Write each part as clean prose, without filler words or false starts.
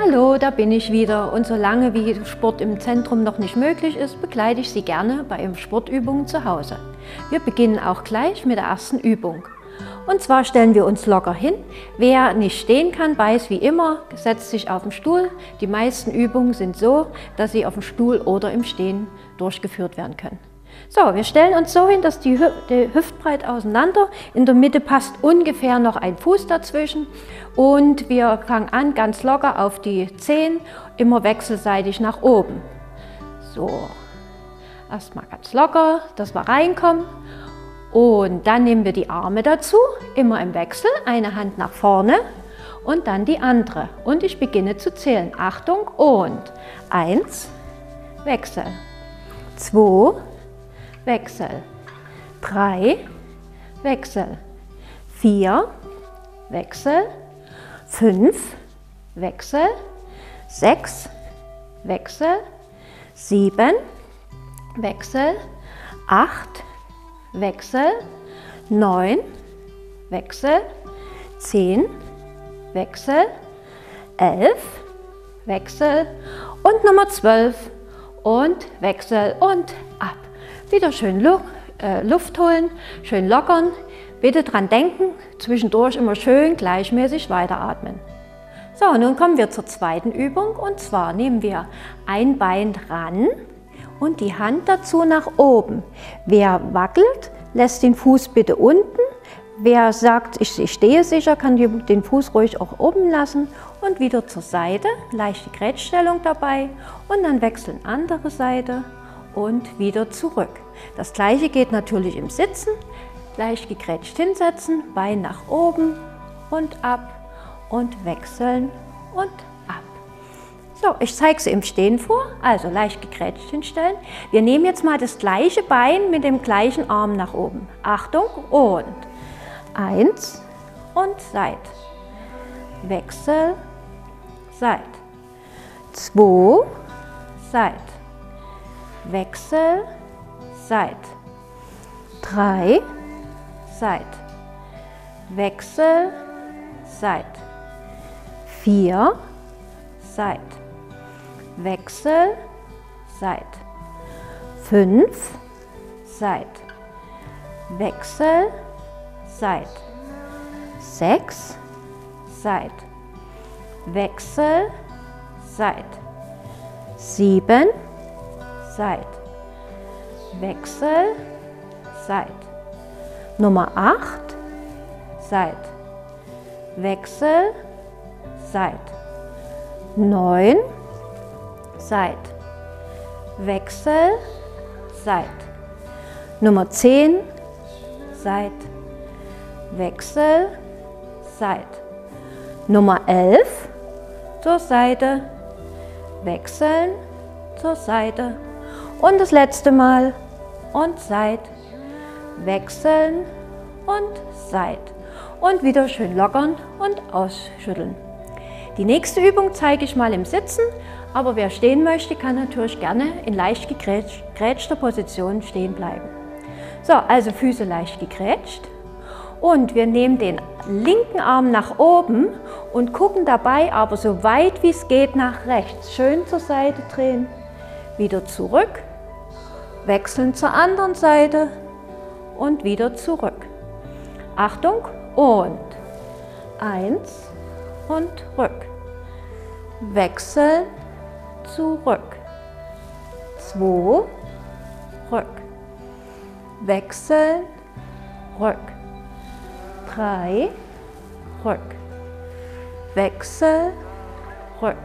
Hallo, da bin ich wieder und solange wie Sport im Zentrum noch nicht möglich ist, begleite ich Sie gerne bei Ihren Sportübungen zu Hause. Wir beginnen auch gleich mit der ersten Übung. Und zwar stellen wir uns locker hin. Wer nicht stehen kann, weiß wie immer, setzt sich auf den Stuhl. Die meisten Übungen sind so, dass sie auf dem Stuhl oder im Stehen durchgeführt werden können. So, wir stellen uns so hin, dass die hüftbreit auseinander. In der Mitte passt ungefähr noch ein Fuß dazwischen. Und wir fangen an ganz locker auf die Zehen, immer wechselseitig nach oben. So, erstmal ganz locker, dass wir reinkommen. Und dann nehmen wir die Arme dazu, immer im Wechsel, eine Hand nach vorne und dann die andere. Und ich beginne zu zählen. Achtung und 1, Wechsel, 2, Wechsel, 3, Wechsel, 4, Wechsel, 5, Wechsel, 6, Wechsel, 7, Wechsel, 8, Wechsel, 9, Wechsel, 10, Wechsel, 11, Wechsel und Nummer 12 und Wechsel und ab. Wieder schön Luft holen, schön lockern. Bitte dran denken, zwischendurch immer schön gleichmäßig weiteratmen. So, nun kommen wir zur zweiten Übung und zwar nehmen wir ein Bein ran und die Hand dazu nach oben. Wer wackelt, lässt den Fuß bitte unten. Wer sagt, ich stehe sicher, kann den Fuß ruhig auch oben lassen und wieder zur Seite. Leichte Grätschstellung dabei und dann wechseln andere Seite und wieder zurück. Das gleiche geht natürlich im Sitzen. Leicht gegrätscht hinsetzen, Bein nach oben und ab und wechseln und ab. So, ich zeige sie im Stehen vor, also leicht gegrätscht hinstellen. Wir nehmen jetzt mal das gleiche Bein mit dem gleichen Arm nach oben. Achtung und 1 und Seit. Wechsel, Seit. 2, Seit. Wechsel, Seit. 3, Seit. Wechsel, Seit. 4, Seit. Wechsel, Seit. 5, Seit. Wechsel, Seit. 6, Seit. Wechsel, Seit. 7, Seit. Wechsel, Seit. Nummer 8, Seit. Wechsel, Seit. 9, Seit. Wechsel, Seit. Nummer 10, Seit. Wechsel, Seit. Nummer 11, zur Seite, wechseln, zur Seite. Und das letzte Mal und Seit, wechseln und Seit. Und wieder schön lockern und ausschütteln. Die nächste Übung zeige ich mal im Sitzen, aber wer stehen möchte, kann natürlich gerne in leicht gegrätschter Position stehen bleiben. So, also Füße leicht gegrätscht und wir nehmen den linken Arm nach oben und gucken dabei aber so weit wie es geht nach rechts. Schön zur Seite drehen, wieder zurück, wechseln zur anderen Seite und wieder zurück. Achtung und 1 und rück. Wechseln, zurück. 2, rück. Wechseln, rück. 3, rück. Wechsel, rück.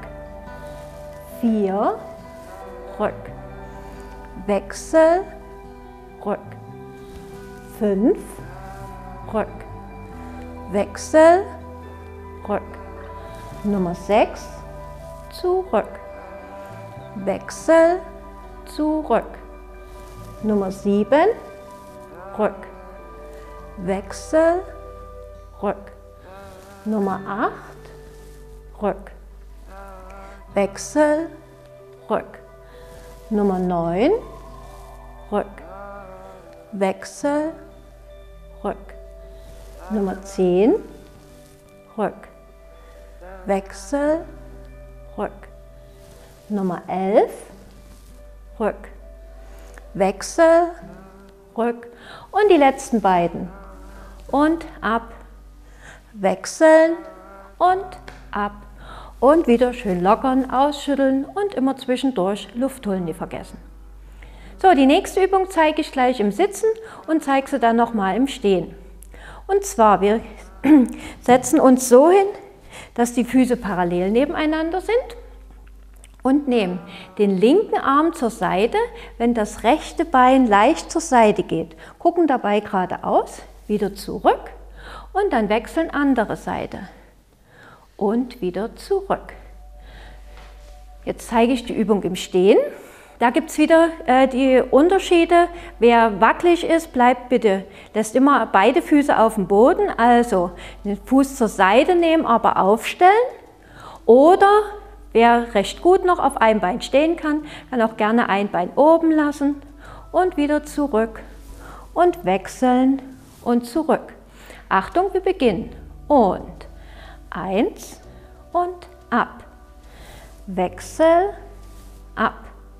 4, rück. Wechsel, rück. 5, rück. Wechsel, rück. Nummer 6, zurück. Wechsel, zurück. Nummer 7, rück. Wechsel, rück. Nummer 8, rück. Wechsel, rück. Nummer 9, rück. Wechsel, rück. Nummer 10, rück. Wechsel, rück. Nummer 11, rück. Wechsel, rück. Und die letzten beiden. Und ab, wechseln und ab. Und wieder schön lockern, ausschütteln und immer zwischendurch Luft holen, nicht vergessen. So, die nächste Übung zeige ich gleich im Sitzen und zeige sie dann nochmal im Stehen. Und zwar, wir setzen uns so hin, dass die Füße parallel nebeneinander sind und nehmen den linken Arm zur Seite, wenn das rechte Bein leicht zur Seite geht. Gucken dabei geradeaus, wieder zurück und dann wechseln andere Seite und wieder zurück. Jetzt zeige ich die Übung im Stehen. Da gibt es wieder die Unterschiede. Wer wackelig ist, bleibt bitte, lässt immer beide Füße auf dem Boden, also den Fuß zur Seite nehmen, aber aufstellen. Oder wer recht gut noch auf einem Bein stehen kann, kann auch gerne ein Bein oben lassen und wieder zurück und wechseln und zurück. Achtung, wir beginnen. Und 1 und ab. Wechsel, ab.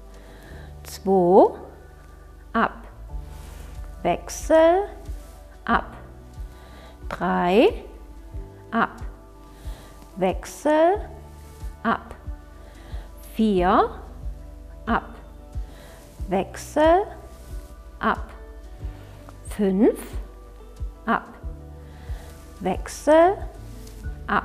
2, ab, Wechsel, ab, 3, ab, Wechsel, ab, 4, ab, Wechsel, ab, 5, ab, Wechsel, ab,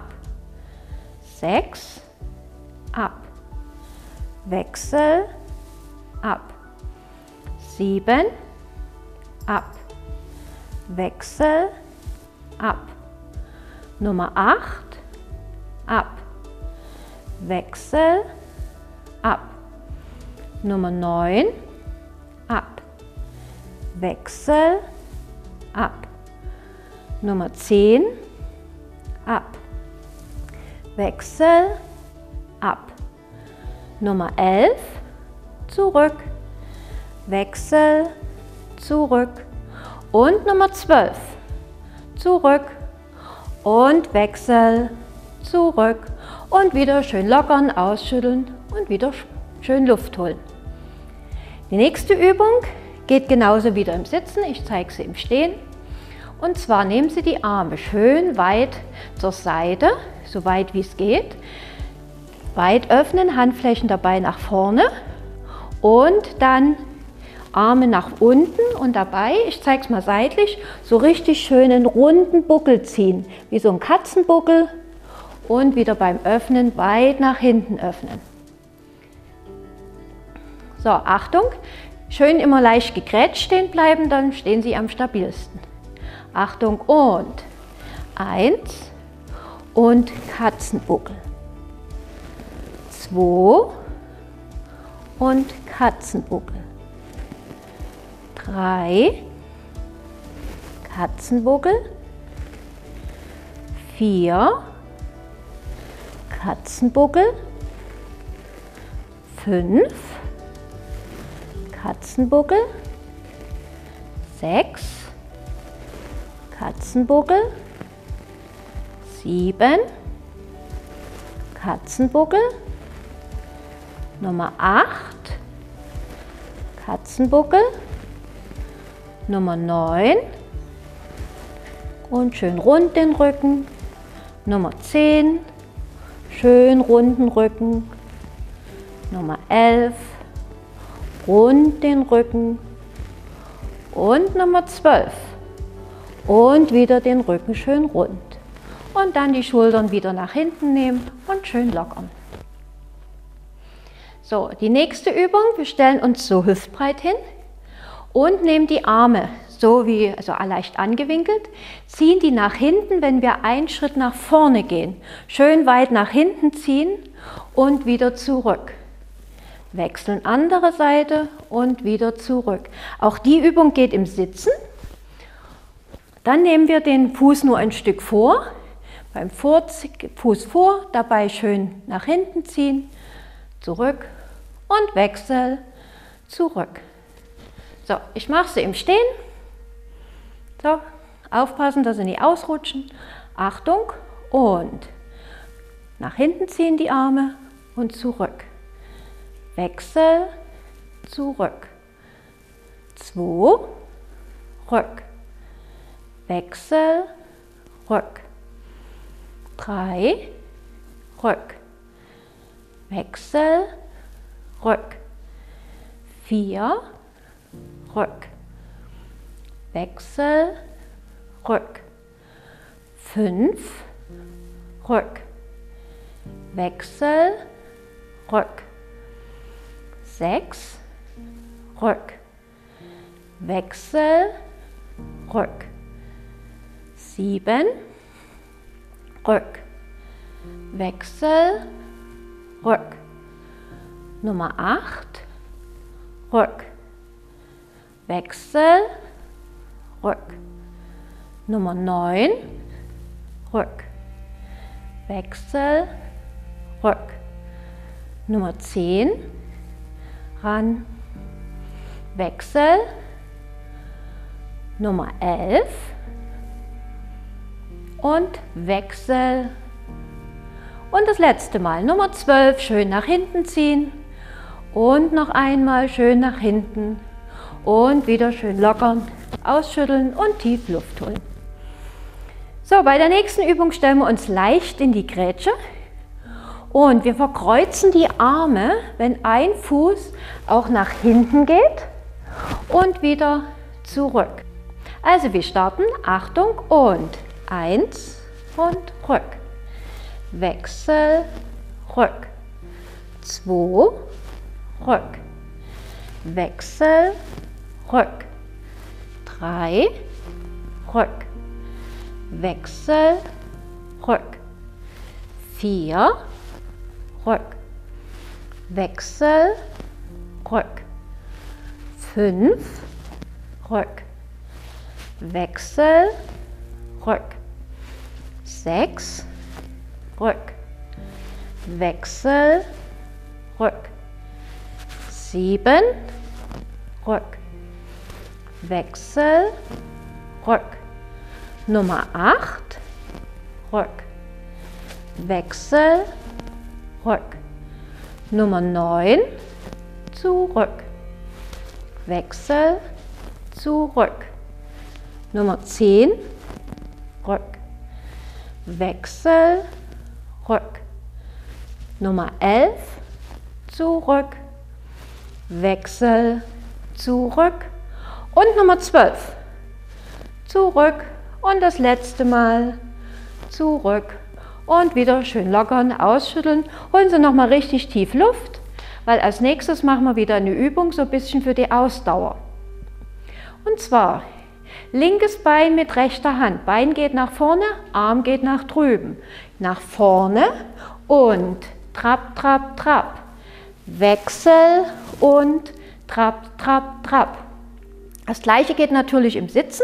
6, ab, Wechsel, ab, 7, ab, Wechsel, ab, Nummer 8, ab, Wechsel, ab, Nummer 9, ab, Wechsel, ab, Nummer 10, ab, Wechsel, ab, Nummer 11, zurück, Wechsel, zurück und Nummer 12, zurück und Wechsel, zurück und wieder schön lockern, ausschütteln und wieder schön Luft holen. Die nächste Übung geht genauso wieder im Sitzen, ich zeige sie im Stehen. Und zwar nehmen Sie die Arme schön weit zur Seite, so weit wie es geht, weit öffnen, Handflächen dabei nach vorne. Und dann Arme nach unten und dabei, ich zeige es mal seitlich, so richtig schön einen runden Buckel ziehen, wie so ein Katzenbuckel und wieder beim Öffnen weit nach hinten öffnen. So, Achtung, schön immer leicht gegrätscht stehen bleiben, dann stehen Sie am stabilsten. Achtung und 1 und Katzenbuckel, 2 und Katzenbuckel, 3, Katzenbuckel, 4, Katzenbuckel, 5, Katzenbuckel, 6, Katzenbuckel, 7, Katzenbuckel, Nummer 8, Katzenbuckel, Nummer 9 und schön rund den Rücken, Nummer 10, schön runden Rücken, Nummer 11, rund den Rücken und Nummer 12 und wieder den Rücken schön rund und dann die Schultern wieder nach hinten nehmen und schön lockern. So, die nächste Übung, wir stellen uns so hüftbreit hin und nehmen die Arme so wie, also leicht angewinkelt, ziehen die nach hinten, wenn wir einen Schritt nach vorne gehen. Schön weit nach hinten ziehen und wieder zurück. Wechseln andere Seite und wieder zurück. Auch die Übung geht im Sitzen. Dann nehmen wir den Fuß nur ein Stück vor, beim Fuß vor, dabei schön nach hinten ziehen, zurück und Wechsel, zurück. So, ich mache sie im Stehen. So, aufpassen, dass sie nicht ausrutschen. Achtung und nach hinten ziehen die Arme und zurück. Wechsel, zurück. 2, rück. Wechsel, rück. 3, rück. Wechsel, rück. 4, rück. Wechsel, rück. 5, rück. Wechsel, rück. 6, rück. Wechsel, rück. 7, rück. Wechsel, rück. Nummer 8, rück. Wechsel, rück. Nummer 9, rück. Wechsel, rück. Nummer 10, ran. Wechsel. Nummer 11 und Wechsel. Und das letzte Mal, Nummer 12, schön nach hinten ziehen und noch einmal schön nach hinten und wieder schön lockern, ausschütteln und tief Luft holen. So, bei der nächsten Übung stellen wir uns leicht in die Grätsche und wir verkreuzen die Arme, wenn ein Fuß auch nach hinten geht und wieder zurück. Also wir starten, Achtung und 1 und rück. Wechsel, rück. 2, rück. Wechsel, rück. 3, rück. Wechsel, rück. 4, rück. Wechsel, rück. 5, rück. Wechsel, rück. 6, rück. Wechsel, rück. 7, rück. Wechsel, rück. Nummer 8, rück. Wechsel, rück. Nummer 9, zurück. Wechsel, zurück. Nummer 10, rück. Wechsel, rück. Nummer 11, zurück. Wechsel, zurück. Und Nummer 12, zurück. Und das letzte Mal, zurück. Und wieder schön lockern, ausschütteln. Holen Sie nochmal richtig tief Luft, weil als nächstes machen wir wieder eine Übung, so ein bisschen für die Ausdauer. Und zwar linkes Bein mit rechter Hand. Bein geht nach vorne, Arm geht nach drüben. Nach vorne und Trab, Trab, Trab. Wechsel und Trab, Trab, Trab. Das gleiche geht natürlich im Sitzen.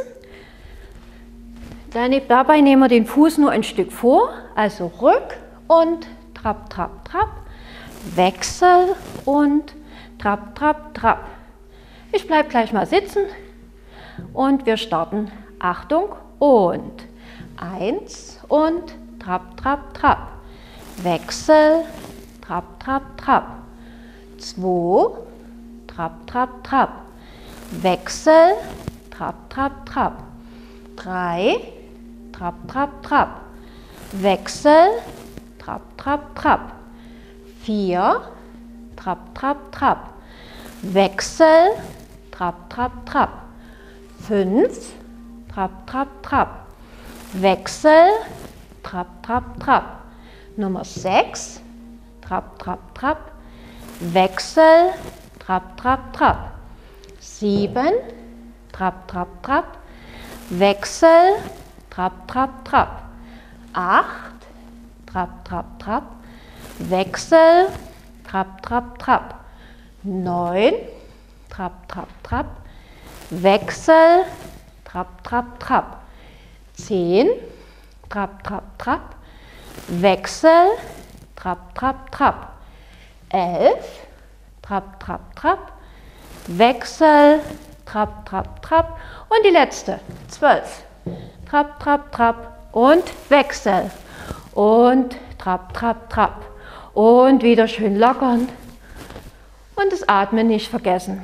Dabei nehmen wir den Fuß nur ein Stück vor, also rück und Trab, Trab, Trab. Wechsel und Trab, Trab, Trab. Ich bleibe gleich mal sitzen. Und wir starten. Achtung und 1 und Trab, Trab, Trab. Wechsel, Trab, Trab, Trab. 2, Trab, Trab, Trab. Wechsel, Trab, Trab, Trab. 3, Trab, Trab, Trab. Wechsel, Trab, Trab, Trab. 4, Trab, Trab, Trab. Wechsel, Trab, Trab, Trab. 5, Trab, Trab, Trab. Wechsel, Trab, Trab, Trab. Nummer 6, Trab, Trab, Trab. Wechsel, Trab, Trab, Trab. 7, Trab, Trab, Trab. Wechsel, Trab, Trab, Trab. 8, Trab, Trab, Trab. Wechsel, Trab, Trab, Trab. 9, Trab, Trab, Trab. Wechsel, Trab, Trab, Trab. 10, Trab, Trab, Trab. Wechsel, Trab, Trab, Trab. 11, Trab, Trab, Trab. Wechsel, Trab, Trab, Trab. Und die letzte, 12. Trab, Trab, Trab und Wechsel. Und Trab, Trab, Trab. und wieder schön lockern und das Atmen nicht vergessen.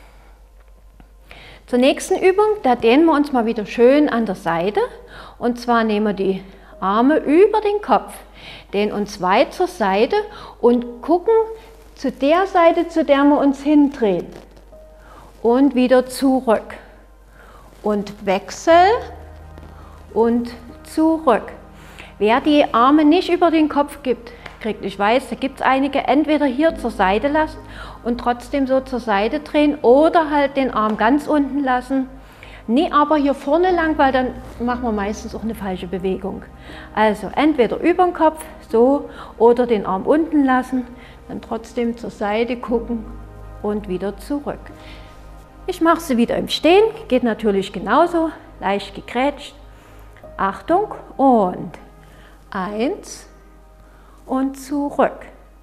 Zur nächsten Übung, da dehnen wir uns mal wieder schön an der Seite und zwar nehmen wir die Arme über den Kopf, dehnen uns weit zur Seite und gucken zu der Seite, zu der wir uns hindrehen und wieder zurück und Wechsel und zurück. Wer die Arme nicht über den Kopf kriegt, ich weiß, da gibt es einige, entweder hier zur Seite lassen und trotzdem so zur Seite drehen oder halt den Arm ganz unten lassen. Nee, aber hier vorne lang, weil dann machen wir meistens auch eine falsche Bewegung. Also entweder über den Kopf, so, oder den Arm unten lassen, dann trotzdem zur Seite gucken und wieder zurück. Ich mache sie wieder im Stehen, geht natürlich genauso, leicht gegrätscht. Achtung und 1 und zurück.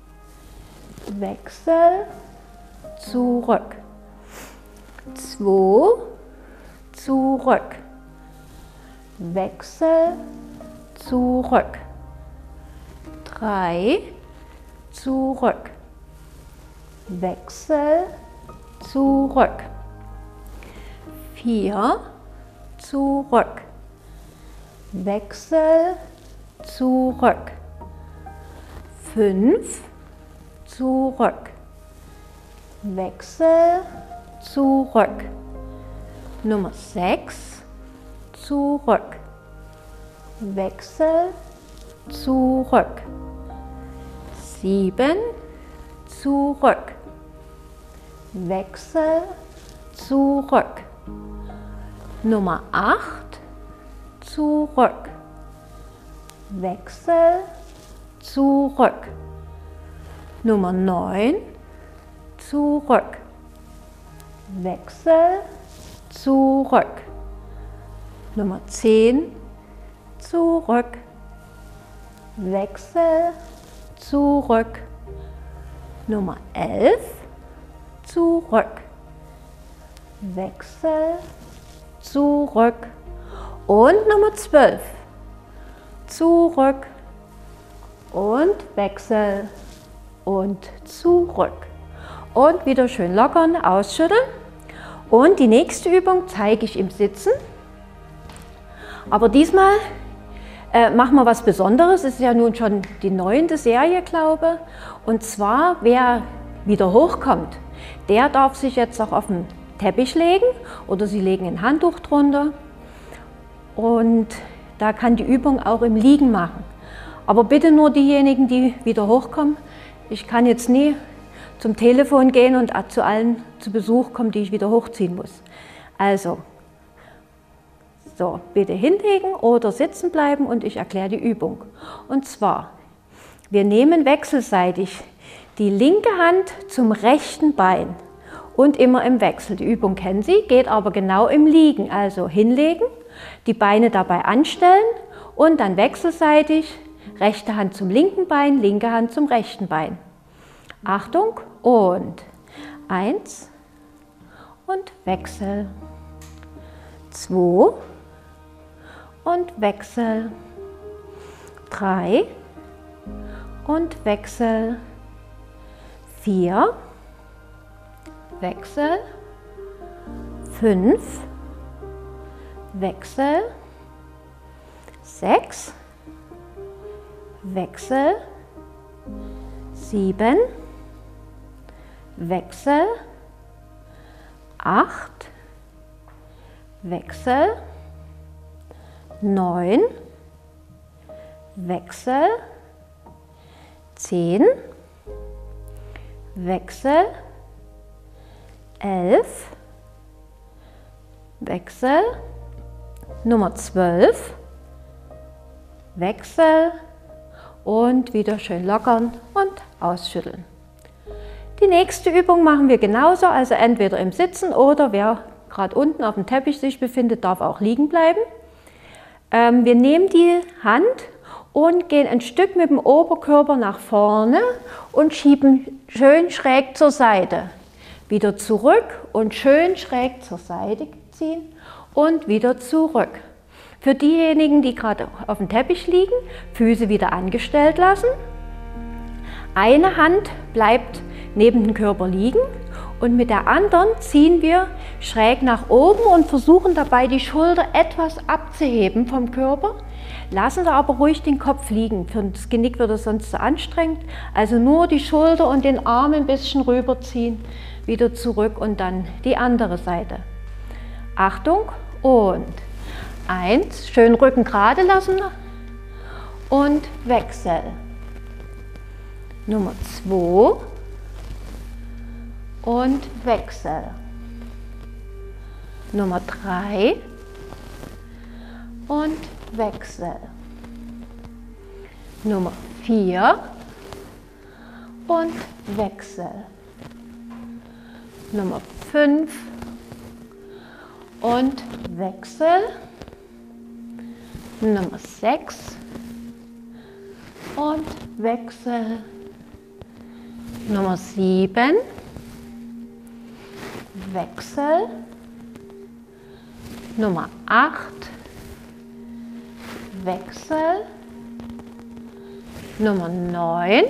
Wechsel, zurück. 2, zurück. Wechsel, zurück. 3, zurück. Wechsel, zurück. 4, zurück. Wechsel, zurück. 5, zurück. Wechsel, zurück. Nummer 6, zurück. Wechsel, zurück. 7, zurück. Wechsel, zurück. Nummer 8, zurück. Wechsel, zurück. Nummer 9, zurück. Wechsel, zurück. Nummer 10, zurück. Wechsel, zurück. Nummer 11, zurück. Wechsel, zurück. Und Nummer 12, zurück. Und Wechsel und zurück. Und wieder schön lockern, ausschütteln. Und die nächste Übung zeige ich im Sitzen. Aber diesmal machen wir was Besonderes. Es ist ja nun schon die 9. Serie, glaube ich. Und zwar, wer wieder hochkommt, der darf sich jetzt auch auf den Teppich legen oder Sie legen ein Handtuch drunter. Und da kann die Übung auch im Liegen machen. Aber bitte nur diejenigen, die wieder hochkommen. Ich kann jetzt nie zum Telefon gehen und zu allen zu Besuch kommen, die ich wieder hochziehen muss. Also, so, bitte hinlegen oder sitzen bleiben und ich erkläre die Übung. Und zwar, wir nehmen wechselseitig die linke Hand zum rechten Bein und immer im Wechsel. Die Übung kennen Sie, geht aber genau im Liegen. Also hinlegen, die Beine dabei anstellen und dann wechselseitig rechte Hand zum linken Bein, linke Hand zum rechten Bein. Achtung und 1 und Wechsel. 2 und Wechsel. 3 und Wechsel. 4, Wechsel. 5, Wechsel. 6, Wechsel. 7, Wechsel. 8, Wechsel. 9, Wechsel. 10, Wechsel. 11, Wechsel. Nummer 12, Wechsel und wieder schön lockern und ausschütteln. Die nächste Übung machen wir genauso, also entweder im Sitzen oder wer gerade unten auf dem Teppich sich befindet, darf auch liegen bleiben. Wir nehmen die Hand und gehen ein Stück mit dem Oberkörper nach vorne und schieben schön schräg zur Seite. Wieder zurück und schön schräg zur Seite ziehen und wieder zurück. Für diejenigen, die gerade auf dem Teppich liegen, Füße wieder angestellt lassen. Eine Hand bleibt neben dem Körper liegen und mit der anderen ziehen wir schräg nach oben und versuchen dabei die Schulter etwas abzuheben vom Körper. Lassen Sie aber ruhig den Kopf liegen, für das Genick wird es sonst zu anstrengend. Also nur die Schulter und den Arm ein bisschen rüberziehen, wieder zurück und dann die andere Seite. Achtung und 1, schön Rücken gerade lassen und Wechsel. Nummer 2 und Wechsel. Nummer 3 und Wechsel. Nummer 4 und Wechsel. Nummer 5 und Wechsel. Nummer 6 und Wechsel. Nummer 7, Wechsel. Nummer 8, Wechsel. Nummer 9,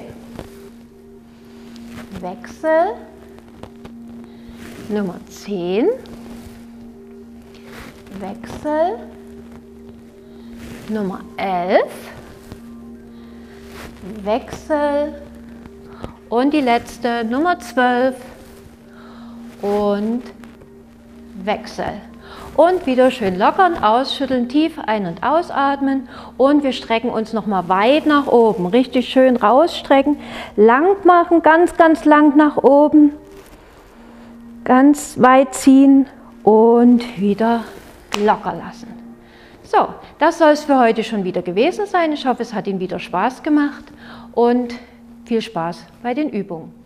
Wechsel. Nummer 10, Wechsel. Nummer 11, Wechsel. Und die letzte, Nummer 12 und Wechsel. Und wieder schön lockern, ausschütteln, tief ein- und ausatmen und wir strecken uns nochmal weit nach oben. Richtig schön rausstrecken, lang machen, ganz, ganz lang nach oben. Ganz weit ziehen und wieder locker lassen. So, das soll es für heute schon wieder gewesen sein. Ich hoffe, es hat Ihnen wieder Spaß gemacht und viel Spaß bei den Übungen.